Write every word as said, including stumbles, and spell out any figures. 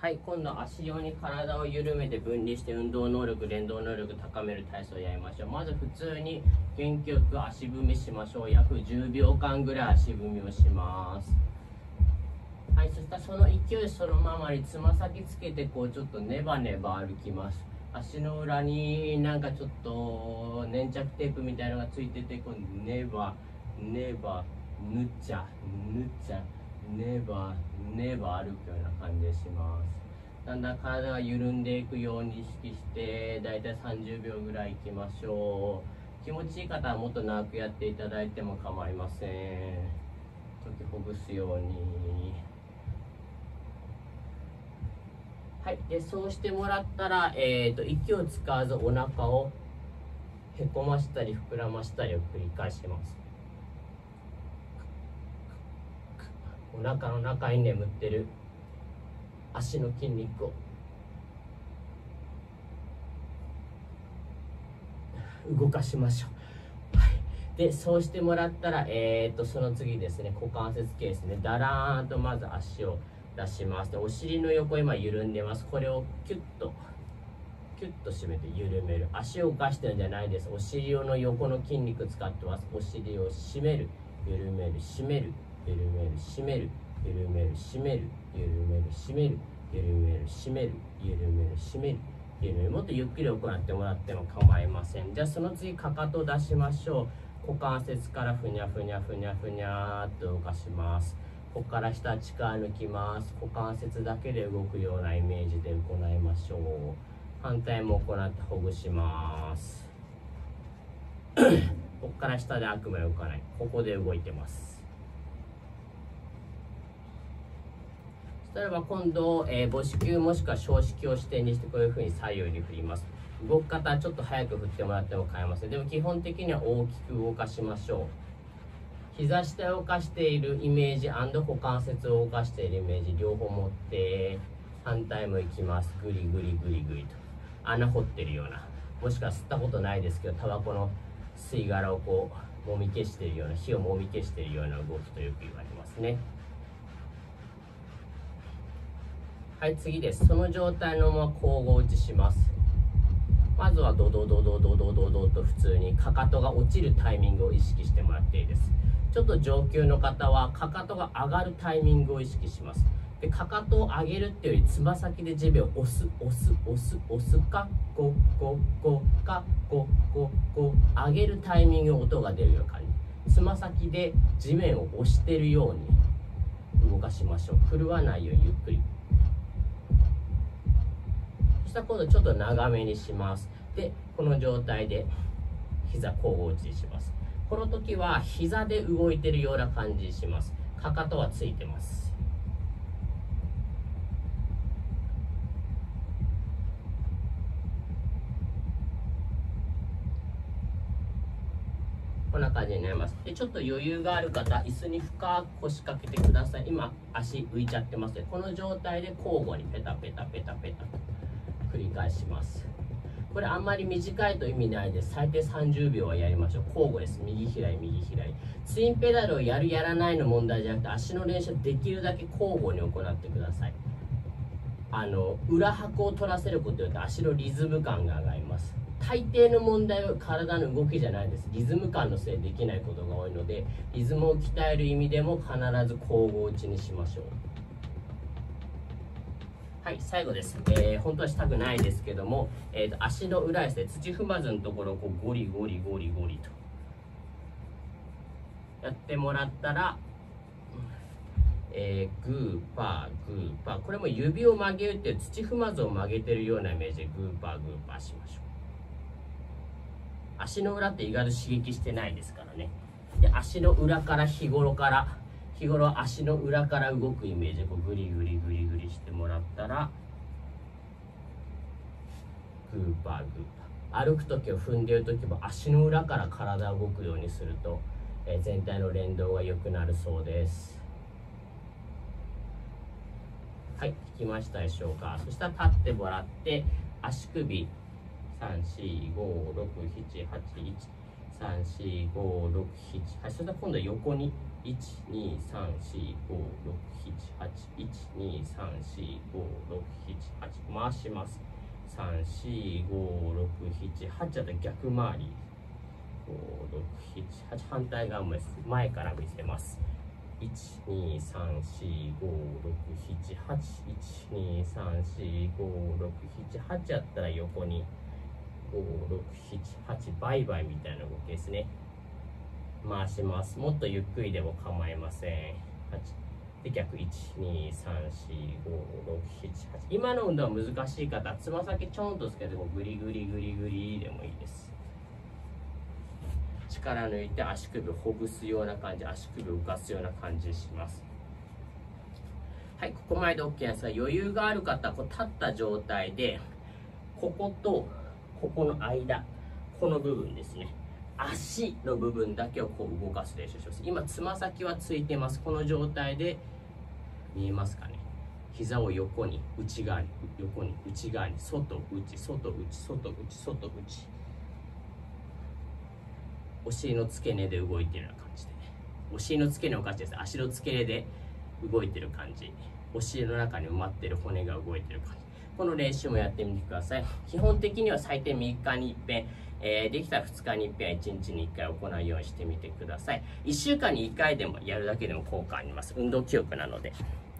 はい、今度は足用に体を緩めて分離して運動能力、連動能力高める体操をやりましょう。まず普通に元気よく足踏みしましょう。約じゅうびょうかんぐらい足踏みをします。はい、そしたらその勢いそのままにつま先つけてこうちょっとネバネバ歩きます。足の裏になんかちょっと粘着テープみたいなのがついてて、こうネバネバぬちゃぬちゃネバネバ歩くような感じでします。だんだん体が緩んでいくように意識してだいたいさんじゅうびょうぐらいいきましょう。気持ちいい方はもっと長くやっていただいても構いません。解きほぐすように。はい、でそうしてもらったら、えーと、息を使わずお腹をへこましたり膨らましたりを繰り返します。お腹の中に眠ってる足の筋肉を動かしましょう。はい、でそうしてもらったら、えーとその次ですね、股関節系ですね。だらーんとまず足を出します。でお尻の横今緩んでます。これをキュッとキュッと締めて緩める。足を浮かしてるんじゃないです。お尻の横の筋肉使ってます。お尻を締める、緩める、締める、緩める、締める、緩める、締める、緩める、締める、緩める、締める、緩める、締める、緩める。もっとゆっくり行ってもらっても構いません。じゃあその次かかとを出しましょう。股関節からふにゃふにゃふにゃふにゃーっと動かします。ここから下力抜きます。股関節だけで動くようなイメージで行いましょう。反対も行ってほぐします。ここから下であくまで動かない。ここで動いてます。そしたらば今度、えー、母子球もしくは小子球を支点にしてこういうふうに左右に振ります。動き方はちょっと早く振ってもらっても構いません。でも基本的には大きく動かしましょう。膝下を動かしているイメージ&股関節を動かしているイメージ両方持って反対もいきます。グリグリグリグリと穴掘ってるような、もしくは吸ったことないですけどタバコの吸い殻をこうもみ消しているような、火をもみ消しているような動きとよく言われますね。はい、次です。その状態のまま交互打ちします。まずはドドドドドドドドと普通にかかとが落ちるタイミングを意識してもらっていいです。ちょっと上級の方はかかとが上がるタイミングを意識します。でかかとを上げるっていうよりつま先で地面を押す押す押す押すかこここかこここ上げるタイミング音が出るような感じ。つま先で地面を押してるように動かしましょう。振るわないようにゆっくり。そしたら今度ちょっと長めにします。でこの状態で膝交互打ちします。この時は膝で動いてるような感じにします。かかとはついてます。こんな感じになります。でちょっと余裕がある方、椅子に深く腰掛けてください。今足浮いちゃってますね。この状態で交互にペタペタペタペタと繰り返します。これあんまり短いと意味ないです。最低さんじゅうびょうはやりましょう。交互です。右左右左。ツインペダルをやるやらないの問題じゃなくて、足の練習できるだけ交互に行ってください。あの裏拍を取らせることによって足のリズム感が上がります。大抵の問題は体の動きじゃないです。リズム感のせいでできないことが多いので、リズムを鍛える意味でも必ず交互打ちにしましょう。はい、最後です。えー、本当はしたくないですけども、えーと、足の裏ですね、土踏まずのところをこうゴリゴリゴリゴリとやってもらったら、えー、グーパーグーパー、これも指を曲げるっていう土踏まずを曲げてるようなイメージでグーパーグーパーしましょう。足の裏って意外と刺激してないですからね。で足の裏から日頃から日頃足の裏から動くイメージでこうグリグリグリグリしてもらったら、グーパーグーパー。歩く時を踏んでいる時も足の裏から体が動くようにすると、えー、全体の連動が良くなるそうです。はい、聞きましたでしょうか。そしたら立ってもらって足首さんしごろくしちはちいちさんしごろくしち、はい、それでは今度は横にいちにさんしごろくななはちいちにさんしごろくななはち回します。さんしごろくななはちだと逆回り。ごろくななはち反対側もです。前から見せます。いちにさんしごろくななはちいちにさんしごろくななはちやったら横にごろくななはちバイバイみたいな動きですね。回します。もっとゆっくりでも構いません。はちで逆いちにさんしごろくななはち。今の運動は難しい方、つま先ちょんとつけてもグリグリグリグリでもいいです。力抜いて足首をほぐすような感じ、足首を浮かすような感じします。はい、ここまで OK ですが、余裕がある方はこう立った状態でこことここの間、この部分ですね、足の部分だけをこう動かす練習します。今つま先はついてます。この状態で見えますかね。膝を横に内側に横に内側に外内外内外内外内、お尻の付け根で動いてるような感じで、お尻の付け根おかしいです。足の付け根で動いてる感じ、お尻の中に埋まってる骨が動いてる感じ、この練習もやってみてください。基本的には最低みっかにいっぺん、えー、できたらふつかにいっぺんはいちにちにいっかい行うようにしてみてください。いっしゅうかんにいっかいでもやるだけでも効果あります。運動記憶なので。